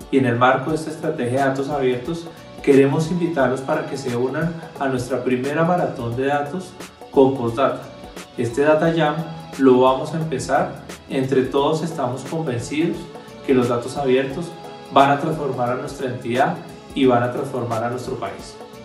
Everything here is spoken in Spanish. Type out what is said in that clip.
Y en el marco de esta estrategia de datos abiertos, queremos invitarlos para que se unan a nuestra primera maratón de datos con Postdata. Este Data Jam lo vamos a empezar. Entre todos estamos convencidos que los datos abiertos van a transformar a nuestra entidad y van a transformar a nuestro país.